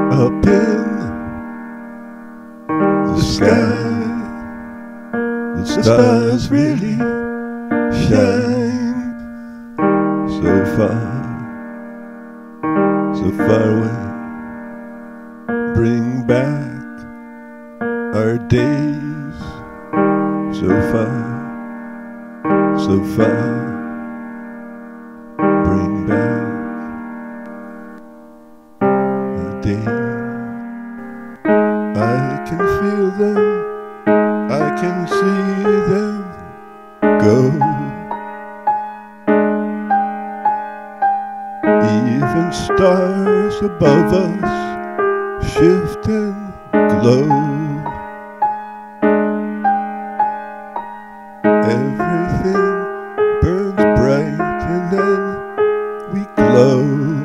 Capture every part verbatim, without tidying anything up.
Up in the sky, the stars really shine so far, so far away. Bring back our days so far, so far. Bring back our days. I can feel them, I can see them go. Even stars above us shift and glow. Everything burns bright and then we glow.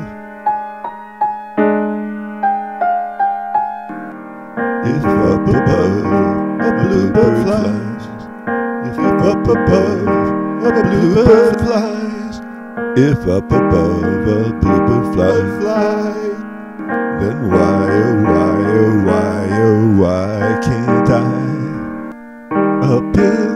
If up above a bluebird flies, if up above a bluebird flies, if up above a bluebird flies, then why, oh why, oh why, oh why can't I? Up in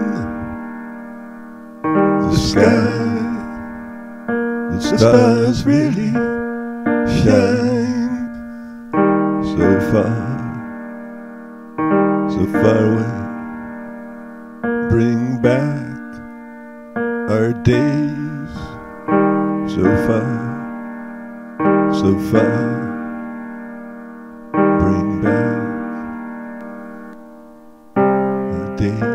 the sky, the stars really shine so far, so far away. Bring back our days so far, so far. Bring back our days.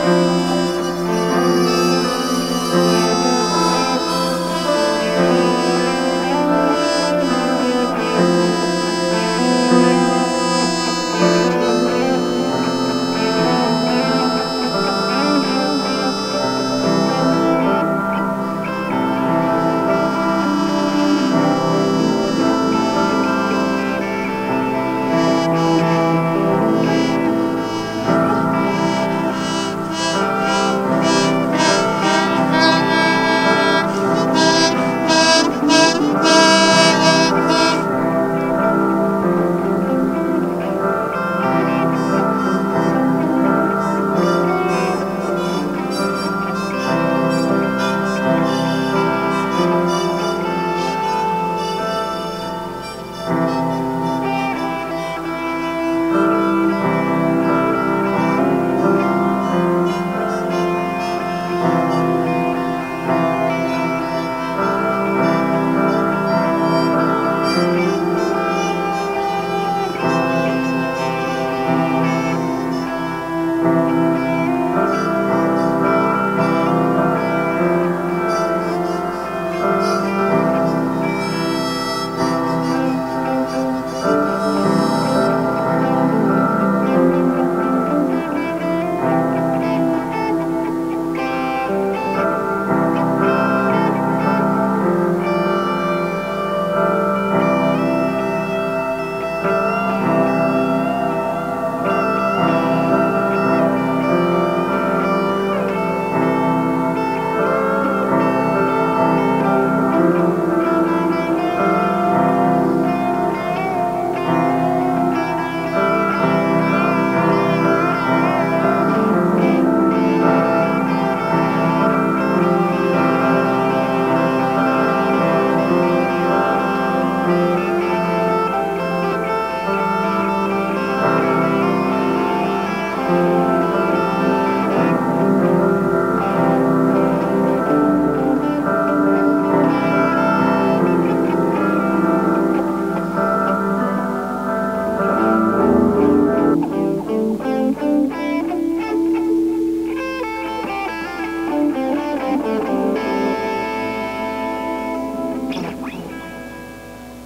Bye.